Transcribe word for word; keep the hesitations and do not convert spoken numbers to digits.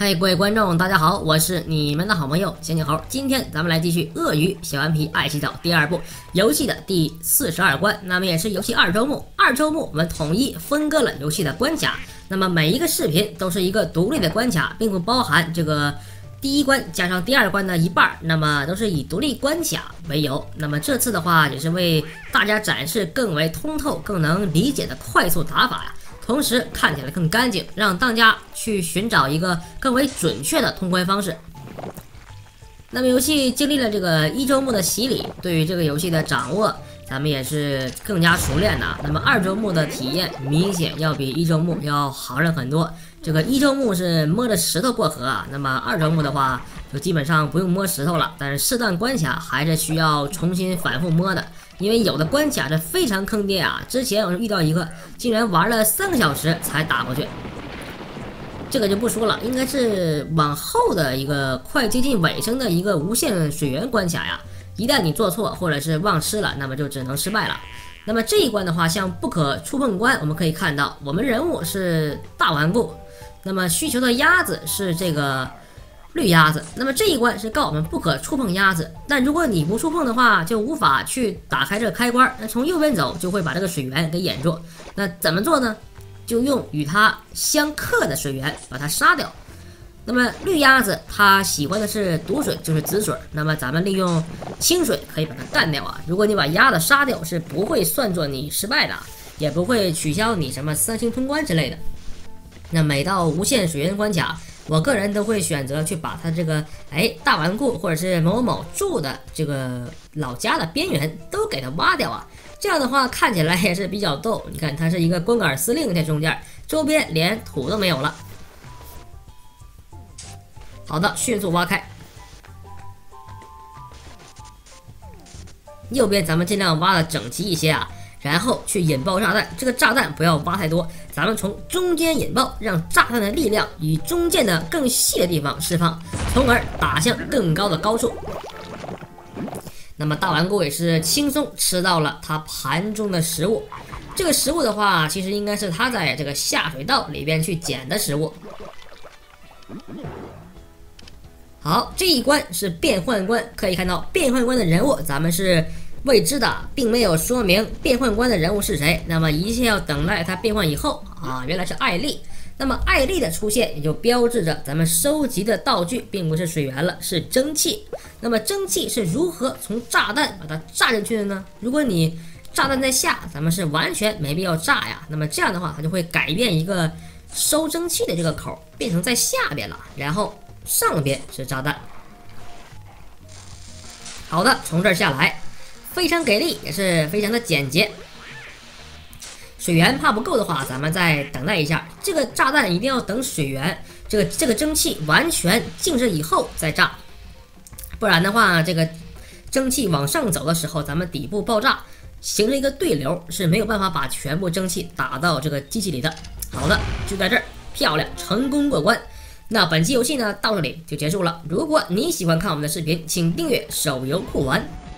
嗨，各位观众，大家好，我是你们的好朋友仙女猴。今天咱们来继续《鳄鱼小顽皮爱洗澡》第二部游戏的第四十二关，那么也是游戏二周目。二周目我们统一分割了游戏的关卡，那么每一个视频都是一个独立的关卡，并不包含这个第一关加上第二关的一半，那么都是以独立关卡为由。那么这次的话，也是为大家展示更为通透、更能理解的快速打法呀。同时看起来更干净，让大家去寻找一个更为准确的通关方式。那么游戏经历了这个一周目的洗礼，对于这个游戏的掌握，咱们也是更加熟练的。那么二周目的体验明显要比一周目要好上很多。这个一周目是摸着石头过河啊，那么二周目的话就基本上不用摸石头了，但是适当关卡还是需要重新反复摸的。因为有的关卡是非常坑爹啊！之前我是遇到一个，竟然玩了三个小时才打过去，这个就不说了，应该是往后的一个快接近尾声的一个无限水源关卡呀。一旦你做错或者是忘吃了，那么就只能失败了。那么这一关的话，像不可触碰关，我们可以看到，我们人物是大顽固，那么需求的鸭子是这个绿鸭子，那么这一关是告我们不可触碰鸭子，但如果你不触碰的话，就无法去打开这个开关。那从右边走就会把这个水源给掩住。那怎么做呢？就用与它相克的水源把它杀掉。那么绿鸭子它喜欢的是毒水，就是紫水。那么咱们利用清水可以把它干掉啊。如果你把鸭子杀掉，是不会算作你失败的，也不会取消你什么三星通关之类的。那每到无限水源关卡，我个人都会选择去把他这个哎大顽固或者是某某某住的这个老家的边缘都给他挖掉啊，这样的话看起来也是比较逗。你看，他是一个光杆司令在中间，周边连土都没有了。好的，迅速挖开。右边咱们尽量挖的整齐一些啊。然后去引爆炸弹，这个炸弹不要挖太多，咱们从中间引爆，让炸弹的力量以中间的更细的地方释放，从而打向更高的高处。那么大顽固也是轻松吃到了他盘中的食物，这个食物的话，其实应该是他在这个下水道里边去捡的食物。好，这一关是变换关，可以看到变换关的人物，咱们是未知的，并没有说明变换关的人物是谁，那么一切要等待它变换以后啊，原来是艾丽。那么艾丽的出现也就标志着咱们收集的道具并不是水源了，是蒸汽。那么蒸汽是如何从炸弹把它炸进去的呢？如果你炸弹在下，咱们是完全没必要炸呀。那么这样的话，它就会改变一个收蒸汽的这个口，变成在下边了，然后上边是炸弹。好的，从这儿下来。非常给力，也是非常的简洁。水源怕不够的话，咱们再等待一下。这个炸弹一定要等水源，这个这个蒸汽完全静止以后再炸，不然的话，这个蒸汽往上走的时候，咱们底部爆炸，形成一个对流，是没有办法把全部蒸汽打到这个机器里的。好的，就在这儿，漂亮，成功过关。那本期游戏呢，到这里就结束了。如果你喜欢看我们的视频，请订阅手游酷玩。